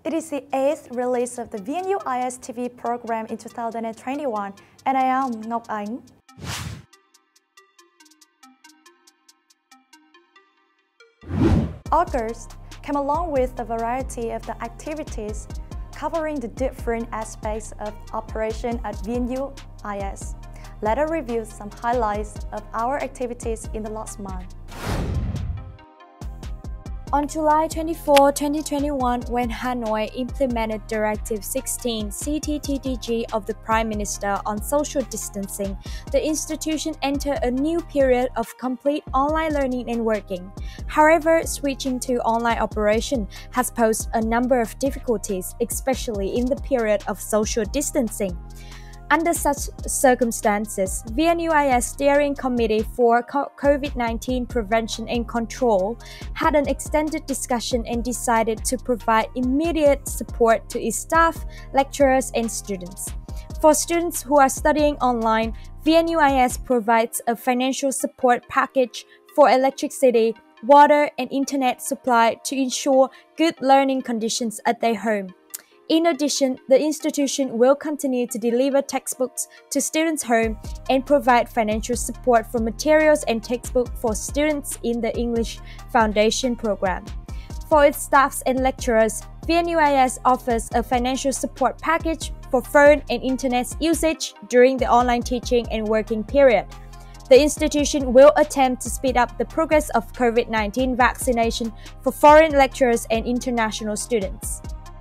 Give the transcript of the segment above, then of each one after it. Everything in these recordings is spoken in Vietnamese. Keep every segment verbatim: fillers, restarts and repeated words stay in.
It is the eighth release of the V N U I S T V program in two thousand twenty-one, and I am Ngọc Ánh. August came along with a variety of the activities covering the different aspects of operation at V N U I S. Let us review some highlights of our activities in the last month. On July twenty-fourth, twenty twenty-one, when Hanoi implemented Directive sixteen C T T D G of the Prime Minister on social distancing, the institution entered a new period of complete online learning and working. However, switching to online operation has posed a number of difficulties, especially in the period of social distancing. Under such circumstances, V N U I S Steering Committee for COVID nineteen Prevention and Control had an extended discussion and decided to provide immediate support to its staff, lecturers, and students. For students who are studying online, V N U I S provides a financial support package for electricity, water, and internet supply to ensure good learning conditions at their home. In addition, the institution will continue to deliver textbooks to students' home and provide financial support for materials and textbooks for students in the English Foundation program. For its staffs and lecturers, V N U I S offers a financial support package for phone and internet usage during the online teaching and working period. The institution will attempt to speed up the progress of COVID nineteen vaccination for foreign lecturers and international students.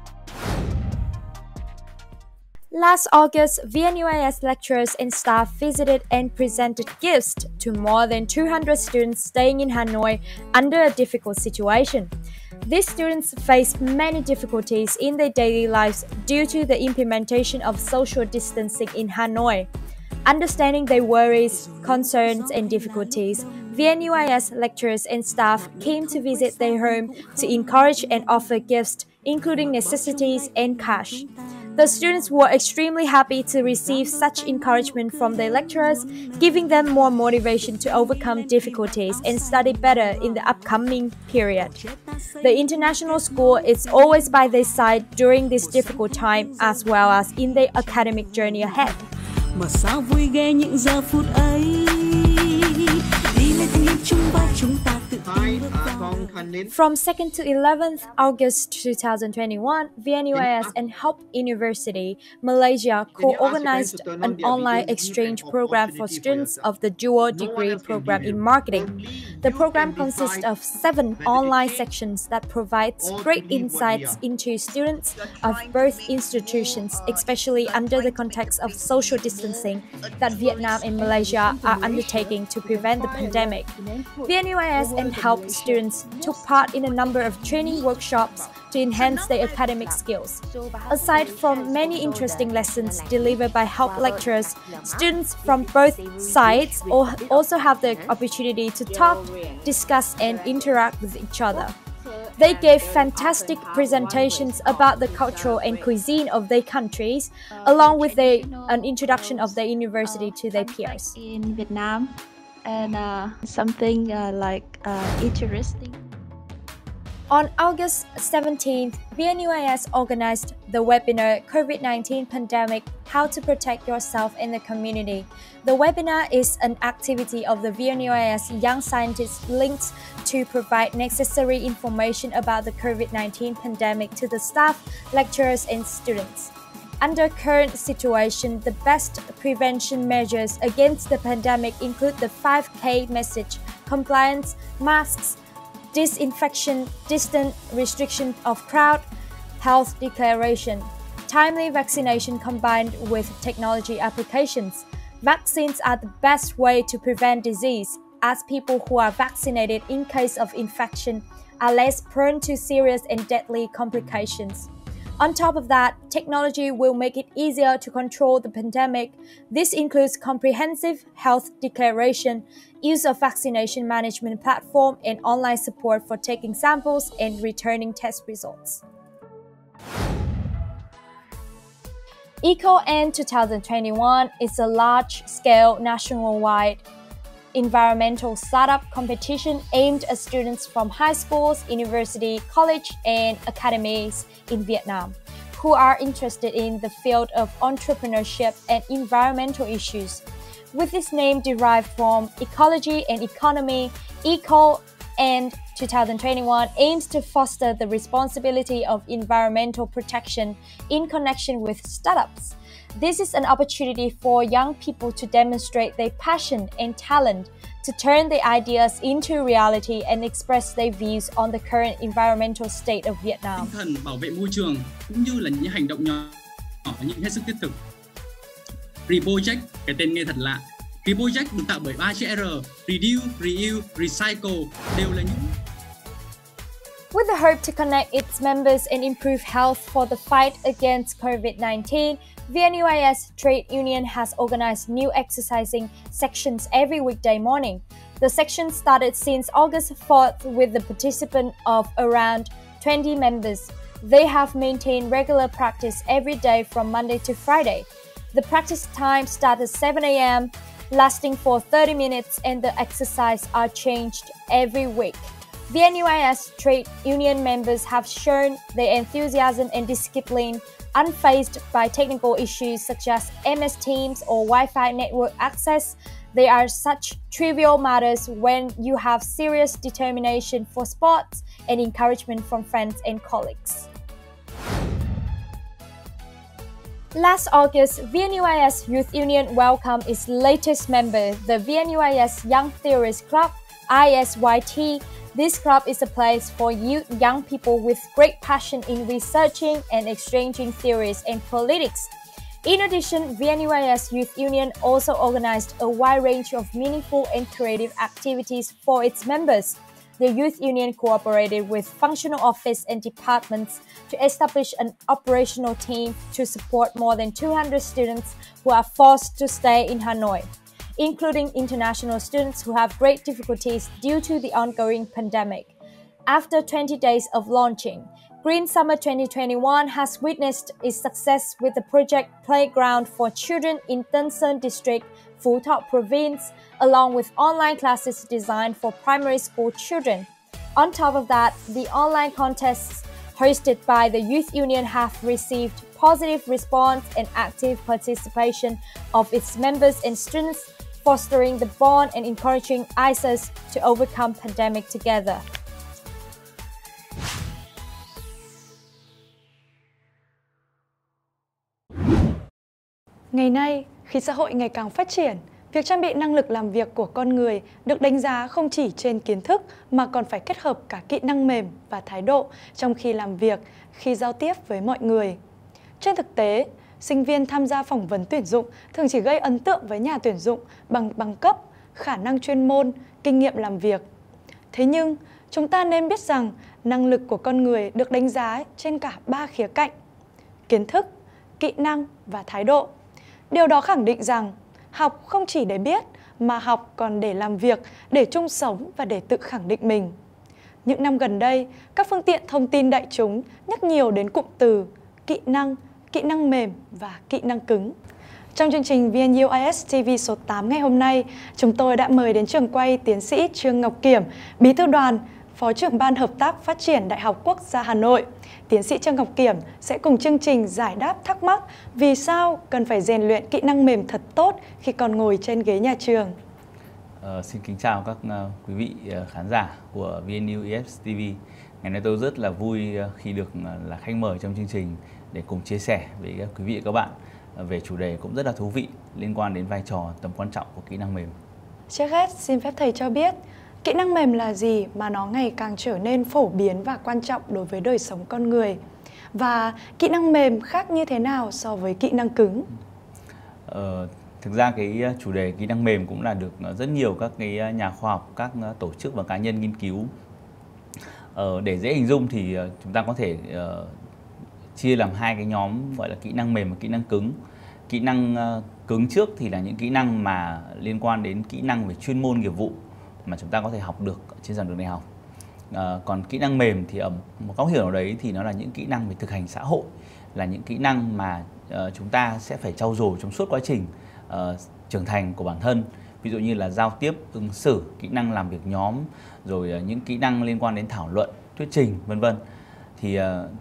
Last August, V N U I S lecturers and staff visited and presented gifts to more than two hundred students staying in Hanoi under a difficult situation. These students face many difficulties in their daily lives due to the implementation of social distancing in Hanoi. Understanding their worries, concerns, and difficulties, V N U I S lecturers and staff came to visit their home to encourage and offer gifts, including necessities and cash. The students were extremely happy to receive such encouragement from their lecturers, giving them more motivation to overcome difficulties and study better in the upcoming period. The international school is always by their side during this difficult time as well as in their academic journey ahead. Mà sao vui ghê những giờ phút ấy, đi lên thanh niên chung vai chúng ta tự tin bước vào. From second to eleventh August two thousand twenty-one, V N U I S and Hope University, Malaysia co-organized an online exchange program for students of the dual degree program in marketing. The program consists of seven online sections that provides great insights into students of both institutions, especially under the context of social distancing that Vietnam and Malaysia are undertaking to prevent the pandemic. V N U I S and Hope students took part in a number of training workshops to enhance their academic skills. Aside from many interesting lessons delivered by Hope lecturers, students from both sides also have the opportunity to talk, discuss, and interact with each other. They gave fantastic presentations about the cultural and cuisine of their countries, along with their, an introduction of their university to their peers. In Vietnam, and uh, something uh, like uh, interesting. On August seventeenth, V N U I S organized the webinar COVID nineteen Pandemic, How to Protect Yourself in the Community. The webinar is an activity of the V N U I S Young Scientists linked to provide necessary information about the COVID nineteen pandemic to the staff, lecturers, and students. Under current situation, the best prevention measures against the pandemic include the five K message: compliance, masks, disinfection, distance, restriction of crowd, health declaration, timely vaccination combined with technology applications. Vaccines are the best way to prevent disease, as people who are vaccinated in case of infection are less prone to serious and deadly complications. On top of that, technology will make it easier to control the pandemic. This includes comprehensive health declaration, use of vaccination management platform, and online support for taking samples and returning test results. EcoN twenty twenty-one is a large-scale nationwide environmental startup competition aimed at students from high schools, university, college, and academies in Vietnam who are interested in the field of entrepreneurship and environmental issues. With this name derived from ecology and economy, ECO and twenty twenty-one aims to foster the responsibility of environmental protection in connection with startups. This is an opportunity for young people to demonstrate their passion and talent, to turn their ideas into reality and express their views on the current environmental state of Vietnam. Tinh thần bảo vệ môi trường cũng như là những hành động nhỏ nhưng hết sức thiết thực. Reproject, cái tên nghe thật lạ. Reproject được tạo bởi ba chữ R, Reduce, Reuse, Recycle đều là những. With the hope to connect its members and improve health for the fight against COVID nineteen, V N U I S Trade Union has organized new exercising sections every weekday morning. The section started since August fourth with the participation of around twenty members. They have maintained regular practice every day from Monday to Friday. The practice time starts at seven A M, lasting for thirty minutes, and the exercises are changed every week. V N U I S Trade Union members have shown their enthusiasm and discipline unfazed by technical issues such as M S Teams or Wi-Fi network access. They are such trivial matters when you have serious determination for sports and encouragement from friends and colleagues. Last August, V N U I S Youth Union welcomed its latest member, the V N U I S Young Theorists Club, I S Y T. This club is a place for youth, young people with great passion in researching and exchanging theories and politics. In addition, V N U I S Youth Union also organized a wide range of meaningful and creative activities for its members. The Youth Union cooperated with functional office and departments to establish an operational team to support more than two hundred students who are forced to stay in Hanoi, including international students who have great difficulties due to the ongoing pandemic. After twenty days of launching, Green Summer twenty twenty-one has witnessed its success with the project Playground for Children in Tân Sơn District, Phú Thọ Province, along with online classes designed for primary school children. On top of that, the online contests hosted by the Youth Union have received positive response and active participation of its members and students, fostering the bond and encouraging I S S to overcome pandemic together. Ngày nay, khi xã hội ngày càng phát triển, việc trang bị năng lực làm việc của con người được đánh giá không chỉ trên kiến thức mà còn phải kết hợp cả kỹ năng mềm và thái độ trong khi làm việc, khi giao tiếp với mọi người. Trên thực tế, sinh viên tham gia phỏng vấn tuyển dụng thường chỉ gây ấn tượng với nhà tuyển dụng bằng bằng cấp, khả năng chuyên môn, kinh nghiệm làm việc. Thế nhưng, chúng ta nên biết rằng năng lực của con người được đánh giá trên cả ba khía cạnh: kiến thức, kỹ năng và thái độ. Điều đó khẳng định rằng học không chỉ để biết mà học còn để làm việc, để chung sống và để tự khẳng định mình. Những năm gần đây, các phương tiện thông tin đại chúng nhắc nhiều đến cụm từ kỹ năng, kỹ năng mềm và kỹ năng cứng. Trong chương trình V N U I S T V số tám ngày hôm nay, chúng tôi đã mời đến trường quay tiến sĩ Trương Ngọc Kiểm, Bí thư đoàn, Phó trưởng Ban Hợp tác Phát triển Đại học Quốc gia Hà Nội. Tiến sĩ Trương Ngọc Kiểm sẽ cùng chương trình giải đáp thắc mắc vì sao cần phải rèn luyện kỹ năng mềm thật tốt khi còn ngồi trên ghế nhà trường. Uh, xin kính chào các uh, quý vị uh, khán giả của V N U I S T V. Ngày nay tôi rất là vui uh, khi được uh, là khách mời trong chương trình để cùng chia sẻ với uh, quý vị và các bạn uh, về chủ đề cũng rất là thú vị liên quan đến vai trò tầm quan trọng của kỹ năng mềm. Trước hết, xin phép thầy cho biết kỹ năng mềm là gì mà nó ngày càng trở nên phổ biến và quan trọng đối với đời sống con người? Và kỹ năng mềm khác như thế nào so với kỹ năng cứng? Ờ, thực ra cái chủ đề kỹ năng mềm cũng là được rất nhiều các cái nhà khoa học, các tổ chức và cá nhân nghiên cứu. Ờ, để dễ hình dung thì chúng ta có thể uh, chia làm hai cái nhóm gọi là kỹ năng mềm và kỹ năng cứng. Kỹ năng uh, cứng trước thì là những kỹ năng mà liên quan đến kỹ năng về chuyên môn nghiệp vụ mà chúng ta có thể học được trên giảng đường đại học. À, còn kỹ năng mềm thì ở một góc hiểu nào đấy thì nó là những kỹ năng về thực hành xã hội, là những kỹ năng mà uh, chúng ta sẽ phải trau dồi trong suốt quá trình uh, trưởng thành của bản thân. ví dụ như là giao tiếp, ứng xử, kỹ năng làm việc nhóm, rồi những kỹ năng liên quan đến thảo luận, thuyết trình, vân vân. Thì uh,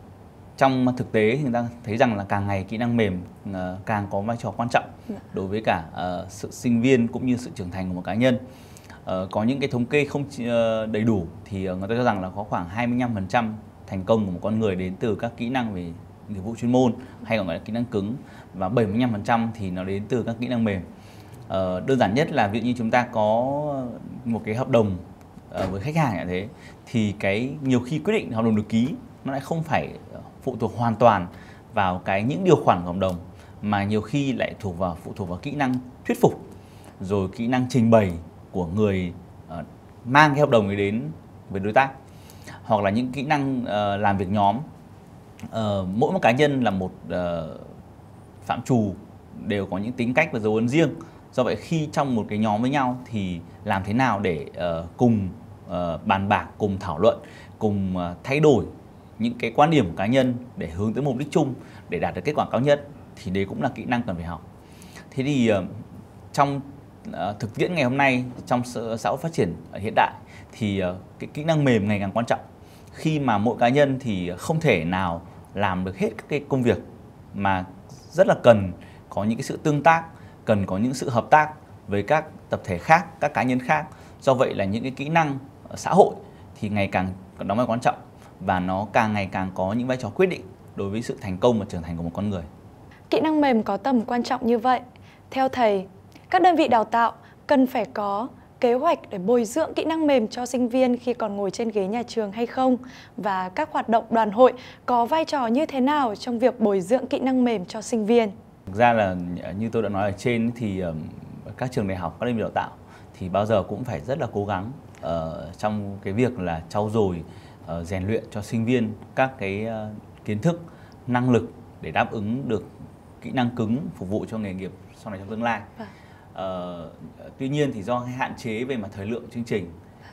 trong thực tế thì người ta thấy rằng là càng ngày kỹ năng mềm uh, càng có vai trò quan trọng đối với cả uh, sự sinh viên cũng như sự trưởng thành của một cá nhân. Uh, có những cái thống kê không uh, đầy đủ thì uh, người ta cho rằng là có khoảng hai mươi lăm phần trăm thành công của một con người đến từ các kỹ năng về nghiệp vụ chuyên môn hay còn gọi là kỹ năng cứng, và bảy mươi lăm phần trăm thì nó đến từ các kỹ năng mềm. Uh, đơn giản nhất là ví dụ như chúng ta có một cái hợp đồng uh, với khách hàng như thế, thì cái nhiều khi quyết định hợp đồng được ký nó lại không phải phụ thuộc hoàn toàn vào cái những điều khoản của hợp đồng, mà nhiều khi lại thuộc vào phụ thuộc vào kỹ năng thuyết phục, rồi kỹ năng trình bày của người uh, mang cái hợp đồng ấy đến với đối tác, hoặc là những kỹ năng uh, làm việc nhóm. Uh, mỗi một cá nhân là một uh, phạm trù, đều có những tính cách và dấu ấn riêng. Do vậy khi trong một cái nhóm với nhau thì làm thế nào để uh, cùng uh, bàn bạc, cùng thảo luận, cùng uh, thay đổi những cái quan điểm của cá nhân để hướng tới mục đích chung, để đạt được kết quả cao nhất, thì đấy cũng là kỹ năng cần phải học. Thế thì uh, trong uh, thực tiễn ngày hôm nay, trong xã hội phát triển hiện đại thì uh, cái kỹ năng mềm ngày càng quan trọng, khi mà mỗi cá nhân thì không thể nào làm được hết các cái công việc, mà rất là cần có những cái sự tương tác, cần có những sự hợp tác với các tập thể khác, các cá nhân khác. Do vậy là những cái kỹ năng xã hội thì ngày càng đóng vai quan trọng, và nó càng ngày càng có những vai trò quyết định đối với sự thành công và trưởng thành của một con người. Kỹ năng mềm có tầm quan trọng như vậy. Theo thầy, các đơn vị đào tạo cần phải có kế hoạch để bồi dưỡng kỹ năng mềm cho sinh viên khi còn ngồi trên ghế nhà trường hay không? Và các hoạt động đoàn hội có vai trò như thế nào trong việc bồi dưỡng kỹ năng mềm cho sinh viên? Thực ra là như tôi đã nói ở trên thì các trường đại học, các đơn vị đào tạo thì bao giờ cũng phải rất là cố gắng uh, trong cái việc là trau dồi, uh, rèn luyện cho sinh viên các cái uh, kiến thức, năng lực để đáp ứng được kỹ năng cứng phục vụ cho nghề nghiệp sau này trong tương lai. Vâng. Uh, tuy nhiên thì do hạn chế về mặt thời lượng chương trình,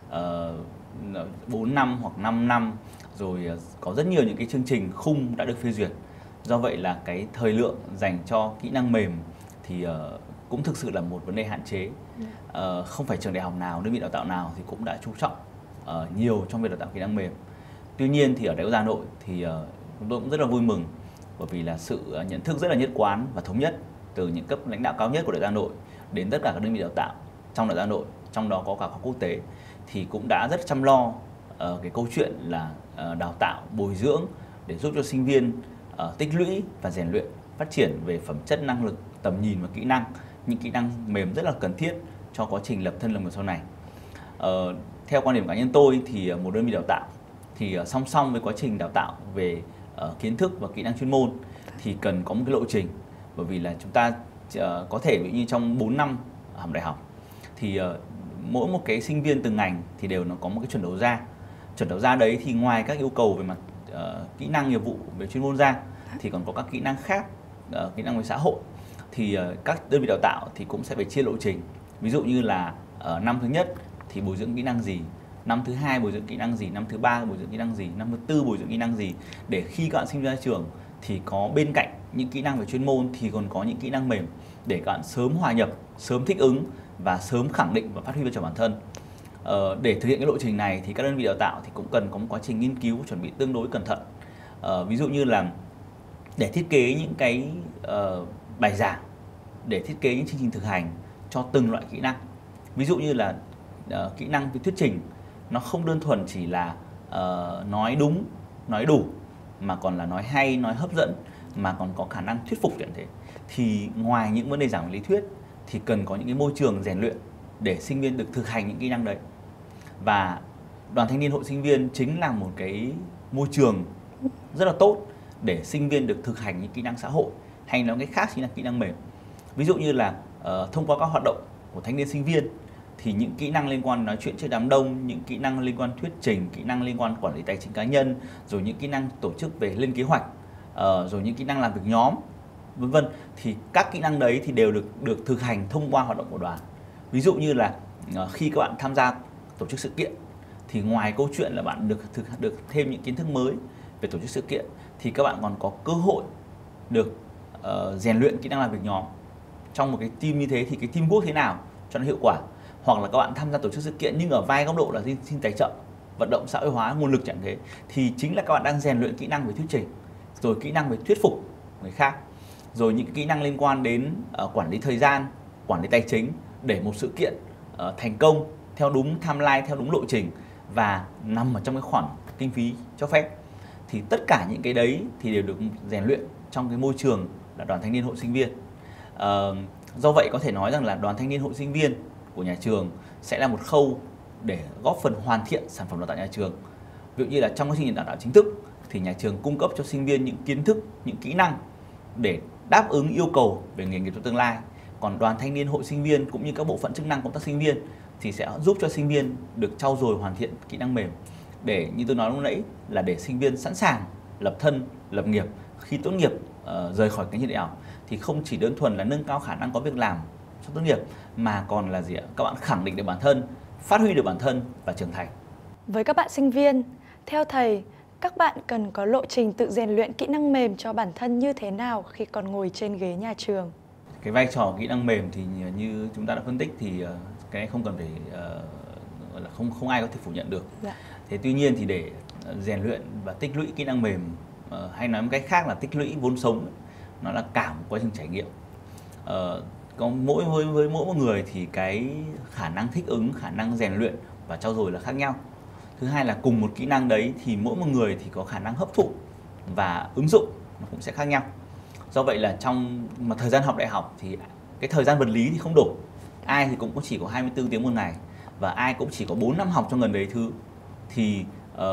uh, bốn năm hoặc năm năm, rồi uh, có rất nhiều những cái chương trình khung đã được phê duyệt. Do vậy là cái thời lượng dành cho kỹ năng mềm thì uh, cũng thực sự là một vấn đề hạn chế. Uh, không phải trường đại học nào, đơn vị đào tạo nào thì cũng đã chú trọng uh, nhiều trong việc đào tạo kỹ năng mềm. Tuy nhiên thì ở Đại học Hà Nội thì uh, chúng tôi cũng rất là vui mừng, bởi vì là sự uh, nhận thức rất là nhất quán và thống nhất từ những cấp lãnh đạo cao nhất của Đại học Hà Nội đến tất cả các đơn vị đào tạo trong Đại học Hà Nội, trong đó có cả khoa quốc tế, thì cũng đã rất chăm lo uh, cái câu chuyện là uh, đào tạo, bồi dưỡng để giúp cho sinh viên uh, tích lũy và rèn luyện, phát triển về phẩm chất, năng lực, tầm nhìn và kỹ năng, những kỹ năng mềm rất là cần thiết cho quá trình lập thân lập nghiệp sau này. Uh, theo quan điểm cá nhân tôi thì uh, một đơn vị đào tạo thì uh, song song với quá trình đào tạo về uh, kiến thức và kỹ năng chuyên môn thì cần có một cái lộ trình, bởi vì là chúng ta uh, có thể ví như trong bốn năm học đại học thì uh, mỗi một cái sinh viên từng ngành thì đều nó có một cái chuẩn đầu ra. Chuẩn đầu ra đấy thì ngoài các yêu cầu về mặt uh, kỹ năng nghiệp vụ về chuyên môn ra thì còn có các kỹ năng khác, uh, kỹ năng về xã hội. Thì uh, các đơn vị đào tạo thì cũng sẽ phải chia lộ trình. Ví dụ như là uh, năm thứ nhất thì bồi dưỡng kỹ năng gì, năm thứ hai bồi dưỡng kỹ năng gì, năm thứ ba bồi dưỡng kỹ năng gì, năm thứ tư bồi dưỡng kỹ năng gì, để khi các bạn sinh viên ra trường thì có bên cạnh những kỹ năng về chuyên môn thì còn có những kỹ năng mềm để các bạn sớm hòa nhập, sớm thích ứng và sớm khẳng định và phát huy vai trò bản thân. Ờ, để thực hiện cái lộ trình này thì các đơn vị đào tạo thì cũng cần có một quá trình nghiên cứu chuẩn bị tương đối cẩn thận. Ờ, ví dụ như là để thiết kế những cái uh, bài giảng, để thiết kế những chương trình thực hành cho từng loại kỹ năng. Ví dụ như là uh, kỹ năng về thuyết trình, nó không đơn thuần chỉ là uh, nói đúng, nói đủ, mà còn là nói hay, nói hấp dẫn, mà còn có khả năng thuyết phục như thế. Thì ngoài những vấn đề giảng về lý thuyết thì cần có những cái môi trường rèn luyện để sinh viên được thực hành những kỹ năng đấy. Và Đoàn Thanh niên Hội Sinh viên chính là một cái môi trường rất là tốt để sinh viên được thực hành những kỹ năng xã hội, hay nói cái khác chính là kỹ năng mềm. Ví dụ như là uh, thông qua các hoạt động của thanh niên sinh viên thì những kỹ năng liên quan nói chuyện trước đám đông, những kỹ năng liên quan thuyết trình, kỹ năng liên quan quản lý tài chính cá nhân, rồi những kỹ năng tổ chức về lên kế hoạch, uh, rồi những kỹ năng làm việc nhóm, vân vân, thì các kỹ năng đấy thì đều được được thực hành thông qua hoạt động của đoàn. Ví dụ như là uh, khi các bạn tham gia tổ chức sự kiện thì ngoài câu chuyện là bạn được thực được thêm những kiến thức mới về tổ chức sự kiện thì các bạn còn có cơ hội được uh, rèn luyện kỹ năng làm việc nhóm. Trong một cái team như thế thì cái teamwork thế nào cho nó hiệu quả, hoặc là các bạn tham gia tổ chức sự kiện nhưng ở vai góc độ là xin, xin tài trợ, vận động xã hội hóa nguồn lực chẳng thế, thì chính là các bạn đang rèn luyện kỹ năng về thuyết trình, rồi kỹ năng về thuyết phục người khác, rồi những kỹ năng liên quan đến uh, quản lý thời gian, quản lý tài chính để một sự kiện uh, thành công theo đúng timeline, theo đúng lộ trình và nằm ở trong cái khoản kinh phí cho phép. Thì tất cả những cái đấy thì đều được rèn luyện trong cái môi trường là đoàn thanh niên hội sinh viên. Uh, do vậy có thể nói rằng là đoàn thanh niên hội sinh viên của nhà trường sẽ là một khâu để góp phần hoàn thiện sản phẩm đào tạo nhà trường. Ví dụ như là trong quá trình đào tạo chính thức thì nhà trường cung cấp cho sinh viên những kiến thức, những kỹ năng để đáp ứng yêu cầu về nghề nghiệp trong tương lai. Còn đoàn thanh niên hội sinh viên cũng như các bộ phận chức năng công tác sinh viên thì sẽ giúp cho sinh viên được trau dồi hoàn thiện kỹ năng mềm để, như tôi nói lúc nãy, là để sinh viên sẵn sàng lập thân, lập nghiệp khi tốt nghiệp, uh, rời khỏi cánh trường đại học, thì không chỉ đơn thuần là nâng cao khả năng có việc làm sau tốt nghiệp mà còn là gì ạ? Các bạn khẳng định được bản thân, phát huy được bản thân và trưởng thành. Với các bạn sinh viên, theo thầy, các bạn cần có lộ trình tự rèn luyện kỹ năng mềm cho bản thân như thế nào khi còn ngồi trên ghế nhà trường? Cái vai trò kỹ năng mềm thì như chúng ta đã phân tích thì cái này không cần phải uh, là không không ai có thể phủ nhận được. Dạ. Thế tuy nhiên thì để rèn luyện và tích lũy kỹ năng mềm, uh, hay nói một cách khác là tích lũy vốn sống, nó là cả một quá trình trải nghiệm. Uh, có mỗi với, với mỗi một người thì cái khả năng thích ứng, khả năng rèn luyện và trau dồi là khác nhau. Thứ hai là cùng một kỹ năng đấy thì mỗi một người thì có khả năng hấp thụ và ứng dụng nó cũng sẽ khác nhau. Do vậy là trong mà thời gian học đại học thì cái thời gian vật lý thì không đủ. Ai thì cũng chỉ có hai mươi tư tiếng một ngày và ai cũng chỉ có bốn năm học trong gần đấy thứ. Thì uh,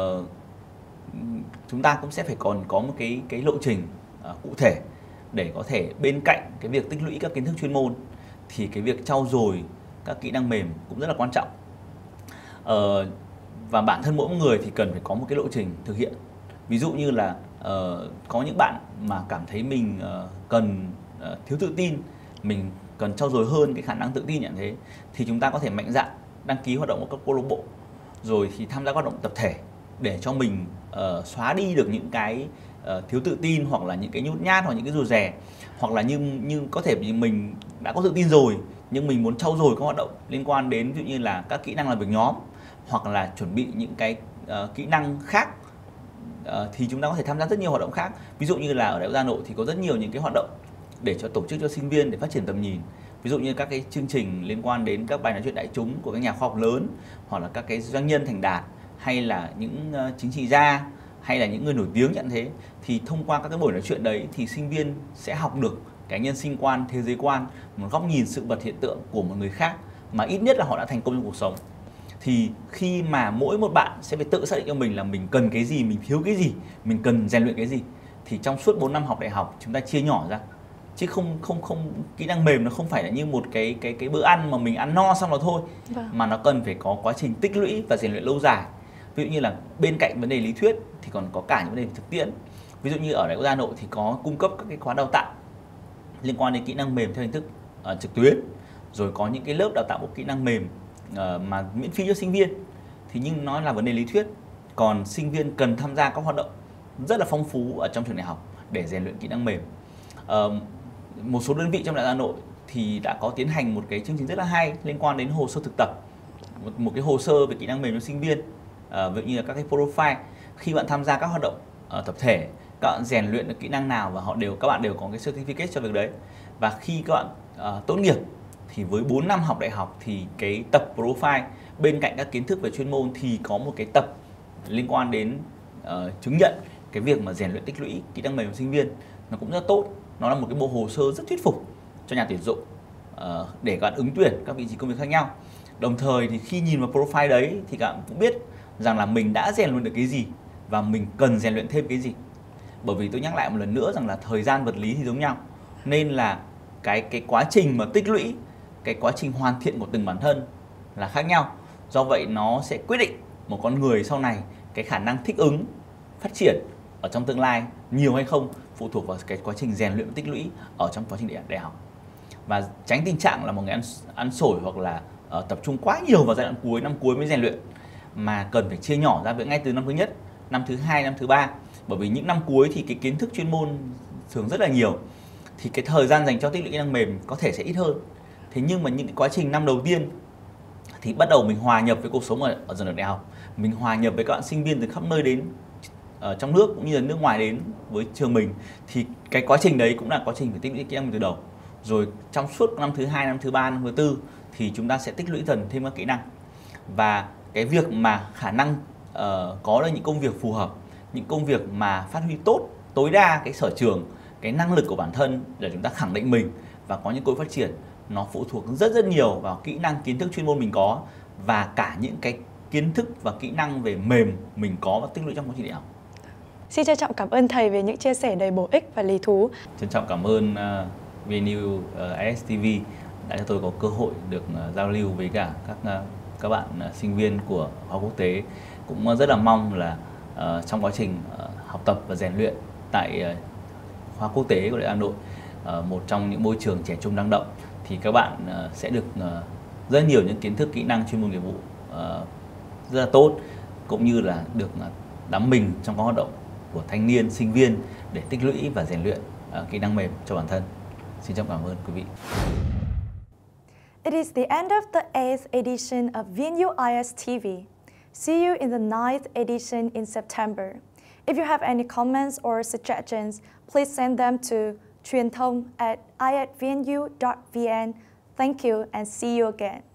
chúng ta cũng sẽ phải còn có một cái cái lộ trình uh, cụ thể để có thể bên cạnh cái việc tích lũy các kiến thức chuyên môn thì cái việc trau dồi các kỹ năng mềm cũng rất là quan trọng. Uh, và bản thân mỗi người thì cần phải có một cái lộ trình thực hiện. Ví dụ như là uh, có những bạn mà cảm thấy mình uh, cần uh, thiếu tự tin, mình cần trau dồi hơn cái khả năng tự tin như thế, thì chúng ta có thể mạnh dạn đăng ký hoạt động ở các câu lạc bộ, rồi thì tham gia hoạt động tập thể để cho mình uh, xóa đi được những cái uh, thiếu tự tin, hoặc là những cái nhút nhát, hoặc những cái rụt rè, hoặc là như như có thể mình đã có tự tin rồi nhưng mình muốn trau dồi các hoạt động liên quan đến ví dụ như là các kỹ năng làm việc nhóm, hoặc là chuẩn bị những cái uh, kỹ năng khác, uh, thì chúng ta có thể tham gia rất nhiều hoạt động khác. Ví dụ như là ở Đại học Gia Nội thì có rất nhiều những cái hoạt động để cho tổ chức cho sinh viên để phát triển tầm nhìn. Ví dụ như các cái chương trình liên quan đến các bài nói chuyện đại chúng của các nhà khoa học lớn, hoặc là các cái doanh nhân thành đạt, hay là những uh, chính trị gia, hay là những người nổi tiếng chẳng thế. Thì thông qua các cái buổi nói chuyện đấy thì sinh viên sẽ học được cái nhân sinh quan, thế giới quan, một góc nhìn sự vật hiện tượng của một người khác mà ít nhất là họ đã thành công trong cuộc sống. Thì khi mà mỗi một bạn sẽ phải tự xác định cho mình là mình cần cái gì, mình thiếu cái gì, mình cần rèn luyện cái gì, thì trong suốt bốn năm học đại học chúng ta chia nhỏ ra, chứ không không không kỹ năng mềm nó không phải là như một cái cái cái bữa ăn mà mình ăn no xong rồi thôi, vâng. Mà nó cần phải có quá trình tích lũy và rèn luyện lâu dài. Ví dụ như là bên cạnh vấn đề lý thuyết thì còn có cả những vấn đề thực tiễn. Ví dụ như ở Đại học Gia Nội thì có cung cấp các cái khóa đào tạo liên quan đến kỹ năng mềm theo hình thức uh, trực tuyến, rồi có những cái lớp đào tạo bộ kỹ năng mềm uh, mà miễn phí cho sinh viên. Thì nhưng nó là vấn đề lý thuyết, còn sinh viên cần tham gia các hoạt động rất là phong phú ở trong trường đại học để rèn luyện kỹ năng mềm. Uh, một số đơn vị trong Đại học Gia Nội thì đã có tiến hành một cái chương trình rất là hay liên quan đến hồ sơ thực tập, một, một cái hồ sơ về kỹ năng mềm cho sinh viên, uh, ví dụ như là các cái profile. Khi bạn tham gia các hoạt động uh, tập thể, các bạn rèn luyện được kỹ năng nào và họ đều các bạn đều có cái certificate cho việc đấy. Và khi các bạn uh, tốt nghiệp thì với bốn năm học đại học thì cái tập profile bên cạnh các kiến thức về chuyên môn thì có một cái tập liên quan đến uh, chứng nhận cái việc mà rèn luyện tích lũy kỹ năng mềm của sinh viên, nó cũng rất tốt. Nó là một cái bộ hồ sơ rất thuyết phục cho nhà tuyển dụng uh, để các bạn ứng tuyển các vị trí công việc khác nhau. Đồng thời thì khi nhìn vào profile đấy thì các bạn cũng biết rằng là mình đã rèn luyện được cái gì và mình cần rèn luyện thêm cái gì. Bởi vì tôi nhắc lại một lần nữa rằng là thời gian vật lý thì giống nhau, nên là cái cái quá trình mà tích lũy, cái quá trình hoàn thiện của từng bản thân là khác nhau. Do vậy nó sẽ quyết định một con người sau này cái khả năng thích ứng, phát triển ở trong tương lai nhiều hay không phụ thuộc vào cái quá trình rèn luyện và tích lũy ở trong quá trình đại học. Và tránh tình trạng là một người ăn, ăn sổi hoặc là uh, tập trung quá nhiều vào giai đoạn cuối, năm cuối mới rèn luyện, mà cần phải chia nhỏ ra ngay từ năm thứ nhất, năm thứ hai, năm thứ ba. Bởi vì những năm cuối thì cái kiến thức chuyên môn thường rất là nhiều, thì cái thời gian dành cho tích lũy kỹ năng mềm có thể sẽ ít hơn. Thế Thế nhưng mà những cái quá trình năm đầu tiên thì bắt đầu mình hòa nhập với cuộc sống ở, ở trường đại học, mình hòa nhập với các bạn sinh viên từ khắp nơi đến ở trong nước cũng như là nước ngoài đến với trường mình, thì cái quá trình đấy cũng là quá trình phải tích lũy kỹ năng từ đầu. Rồi trong suốt năm thứ hai, năm thứ ba, năm thứ tư thì chúng ta sẽ tích lũy dần thêm các kỹ năng. Và cái việc mà khả năng uh, có được những công việc phù hợp, những công việc mà phát huy tốt tối đa cái sở trường, cái năng lực của bản thân để chúng ta khẳng định mình và có những cơ hội phát triển, nó phụ thuộc rất rất nhiều vào kỹ năng, kiến thức chuyên môn mình có và cả những cái kiến thức và kỹ năng về mềm mình có và tích lũy trong quá trình đại học. Xin trân trọng cảm ơn thầy về những chia sẻ đầy bổ ích và lý thú. Trân trọng cảm ơn uh, vê en u uh, i ét ti vi đã cho tôi có cơ hội được uh, giao lưu với cả các uh, các bạn uh, sinh viên của Khoa Quốc tế. Cũng uh, rất là mong là uh, trong quá trình uh, học tập và rèn luyện tại uh, Khoa Quốc tế của Đại học Hà Nội, uh, một trong những môi trường trẻ trung năng động, thì các bạn uh, sẽ được uh, rất nhiều những kiến thức, kỹ năng, chuyên môn nghiệp vụ uh, rất là tốt, cũng như là được uh, đắm mình trong các hoạt động của thanh niên, sinh viên để tích lũy và rèn luyện uh, kỹ năng mềm cho bản thân. Xin trọng cảm ơn quý vị. It is the end of the eighth edition of vê en u i ét ti vi. See you in the ninth edition in September. If you have any comments or suggestions, please send them to truyền thông at i at v n u dot v n. Thank you and see you again.